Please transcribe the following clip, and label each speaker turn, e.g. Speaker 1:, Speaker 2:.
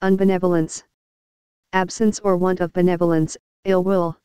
Speaker 1: Unbenevolence. Absence or want of benevolence, ill will,